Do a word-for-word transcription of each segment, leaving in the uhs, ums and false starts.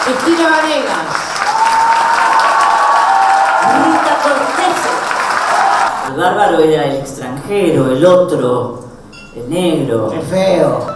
Cristina Vanegas. Rita Cortese. El bárbaro era el extranjero, el otro, el negro. El feo.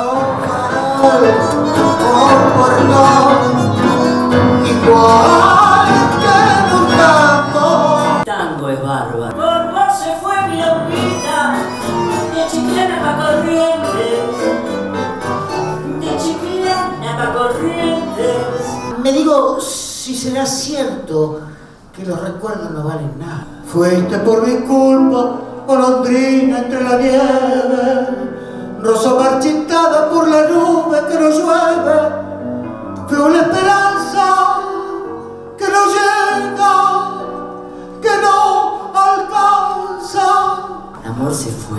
Igual que en un tango. Tango es bárbaro. Por vos se fue mi loquita, de Chiclana pa' Corrientes, de Chiclana pa' Corrientes. Me digo, si será cierto que los recuerdos no valen nada. Fuiste por mi culpa, golondrina entre la nieve, rosa marchitada por la nube que no llueve. Fue una esperanza que no llega, que no alcanza. El amor se fue.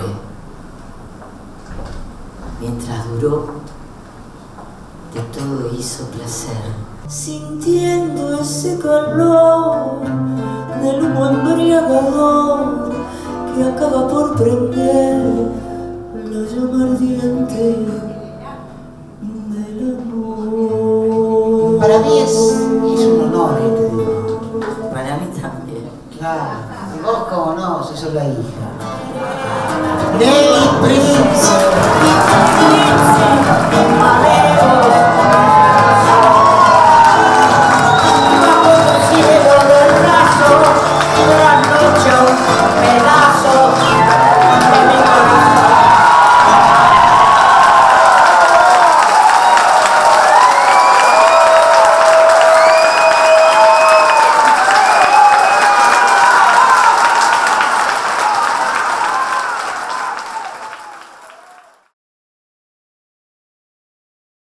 Mientras duró, de todo hizo placer. Sintiendo ese calor del humo embriagador que acaba por prender la llama ardiente del amor. Para mí es, es un honor, eh, te digo. Para mí también. Claro, y vos como no, si sos la hija del príncipe.